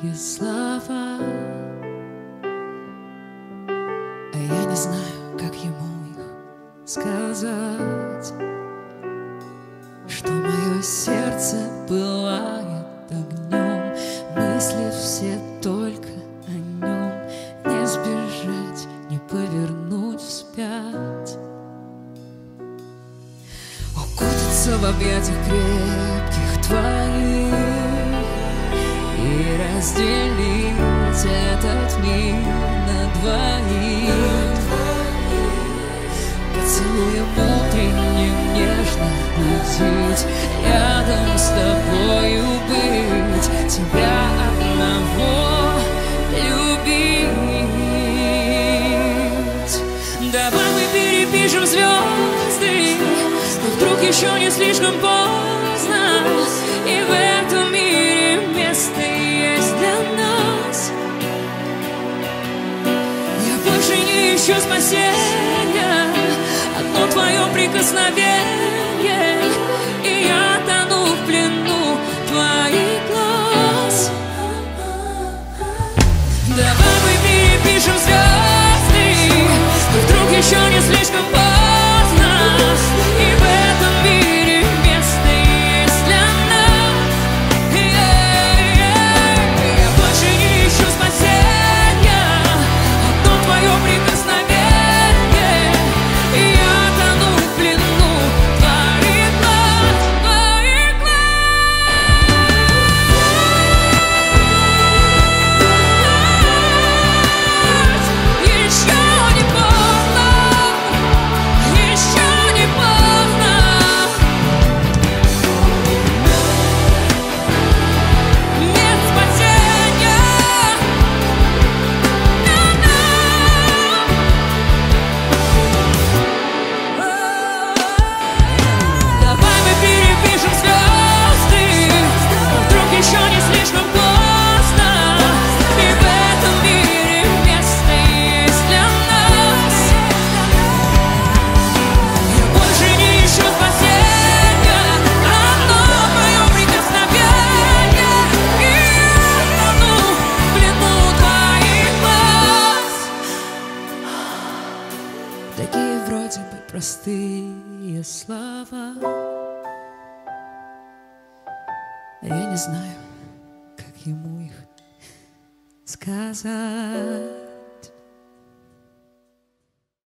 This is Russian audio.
слова, а я не знаю, как ему их сказать, что мое сердце пылает огнем, мысли все только о нем, не сбежать, не повернуть вспять, укутаться в объятиях крепких твоих и разделить этот мир на двоих, поцелуем утренним нежно будить, рядом с тобою быть, тебя одного любить. Давай мы перепишем звезды, но вдруг еще не слишком поздно, и в этом мире место есть для нас. Я больше не ищу спасения, одно твое прикосновение, и я тону в плену твоих глаз. Давай мы перепишем звезды, но вдруг еще не слишком поздно, и в этом мире место есть для нас. Я больше не ищу спасения, одно твое прикосновение, и я тону в плену твоих глаз, твоих глаз. Еще не поздно, еще не поздно. Нет спасения. Давай мы перепишем звезды, вдруг еще не слишком поздно, и в этом мире место есть для нас. Я больше не ищу спасения, одно мое прикосновение, и я тону в плену твоих глаз. Такие вроде бы простые слова, а я не знаю, как ему их сказать.